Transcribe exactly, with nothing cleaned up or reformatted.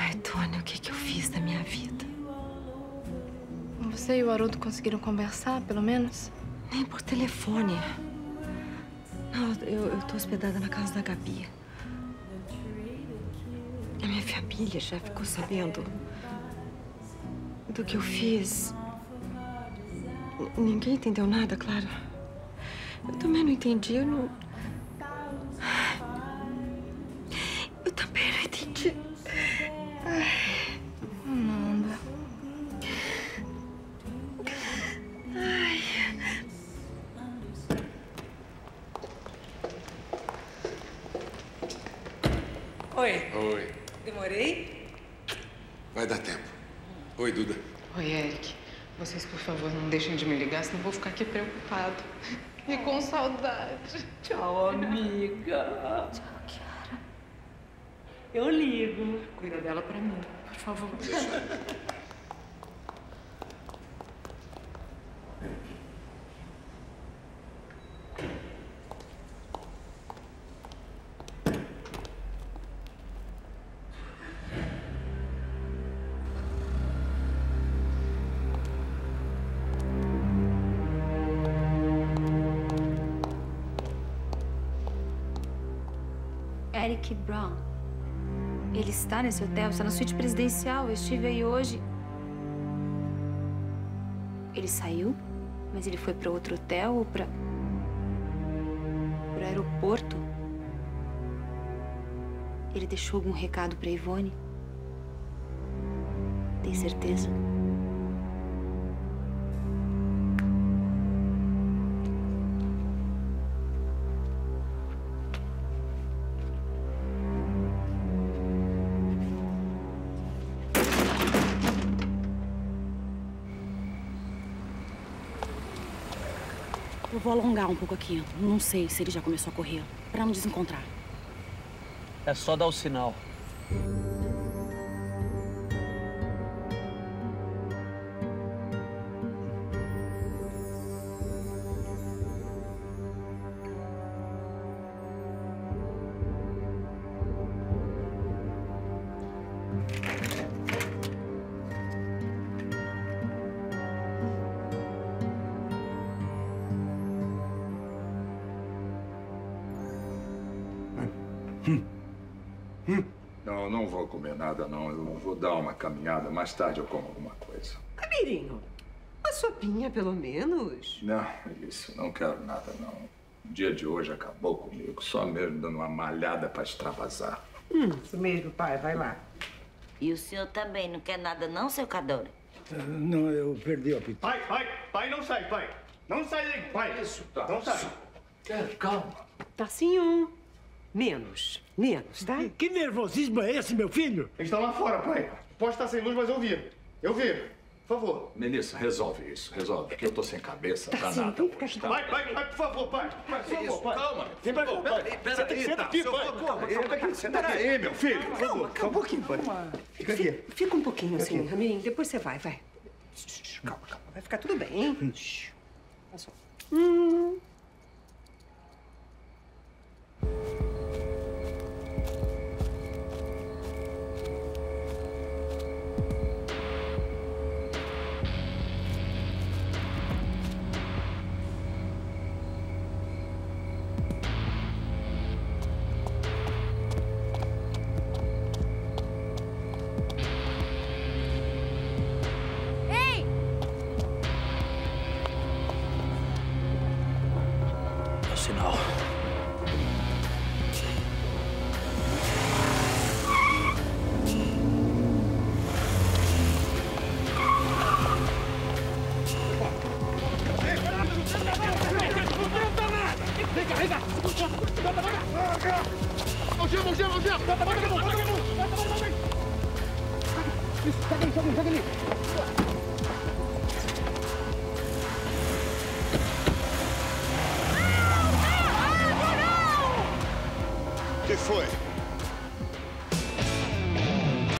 Ai, Tony, o que que eu fiz da minha vida? Você e o Haroldo conseguiram conversar, pelo menos? Nem por telefone. Não, eu, eu tô hospedada na casa da Gabi. A minha família já ficou sabendo do que eu fiz. N- Ninguém entendeu nada, claro. Eu também não entendi, eu não... Eu também não entendi. Amanda. Ai. Oi. Oi. Demorei? Vai dar tempo. Oi, Duda. Oi, Eric. Vocês, por favor, não deixem de me ligar, senão eu vou ficar aqui preocupado. E com saudade. Tchau, amiga. Tchau, Kiara. Eu ligo. Cuida dela pra mim, por favor. Eric Brown. Ele está nesse hotel, está na suíte presidencial. Eu estive aí hoje. Ele saiu, mas ele foi para outro hotel ou para para o aeroporto. Ele deixou algum recado para Ivone? Tem certeza? Eu vou alongar um pouco aqui. Não sei se ele já começou a correr, pra não desencontrar. É só dar o sinal. Hum. Hum. Não, não vou comer nada, não. Eu vou dar uma caminhada. Mais tarde eu como alguma coisa. Camirinho, uma sopinha, pelo menos. Não, isso. Não quero nada, não. O dia de hoje acabou comigo. Só mesmo dando uma malhada para extravasar. Hum, isso mesmo, pai. Vai lá. E o senhor também não quer nada não, seu Cadore? Uh, não, eu perdi o apetite. Pai, pai, pai, não sai, pai. Não sai daí, pai. Isso, tá. Não sai. Calma. Tarcinho. Menos. Menos, tá? Que, que nervosismo é esse, meu filho? Eles estão lá fora, pai. Pode estar sem luz, mas eu vi. Eu vi. Por favor. Melissa, resolve isso. Resolve, porque eu tô sem cabeça pra Tarcinho, nada vem cá. hoje, tá? Pai, pai, pai, por favor, pai. Pai, por favor, pai. Calma. Vem pra cá, pai. Pera Senta aí, senta tá. aqui, Seu pai. favor, Senta aqui, senta aí, meu filho. Por favor, só um pouquinho, pai. Fica aqui. Fica um pouquinho assim, Ramirinho. Depois você vai, vai. Calma, calma. Vai ficar tudo bem, hein? Olha só. Hum. Sinal. Vem cá, vem cá. Mãozinha, mãozinha, mãozinha. Bota a mão, bota a mão. Isso, pega ali, pega ali, pega ali.